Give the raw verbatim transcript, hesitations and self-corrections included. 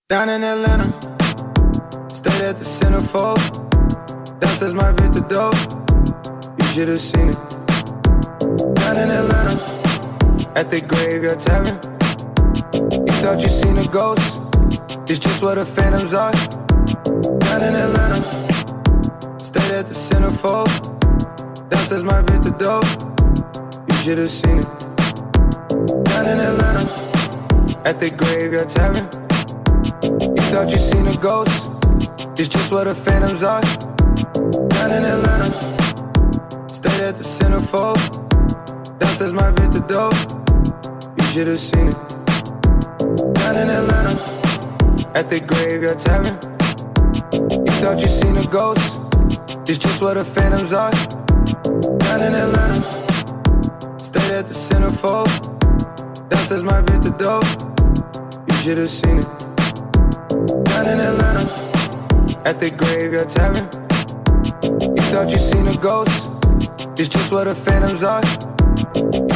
Down in Atlanta, stayed at the centerfold. Downstairs my Victor dope, you should've seen it. Down in Atlanta, at the Graveyard Tavern. You thought you seen a ghost, it's just where the phantoms are. Down in Atlanta, stayed at the centerfold. Downstairs my Victor dope, you should've seen it. Down in Atlanta, at the Graveyard Tavern. You thought you seen a ghost, it's just where the phantoms are. Down in Atlanta, stayed at the centerfold. Downstairs my Victor dope, you should've seen it. Down in Atlanta, at the Graveyard Tavern. You thought you seen a ghost, it's just where the phantoms are. Down in Atlanta, stayed at the centerfold. Downstairs my Victor dope, you should've seen it. Down in Atlanta, at the Graveyard Tavern. You thought you seen a ghost, it's just where the phantoms are.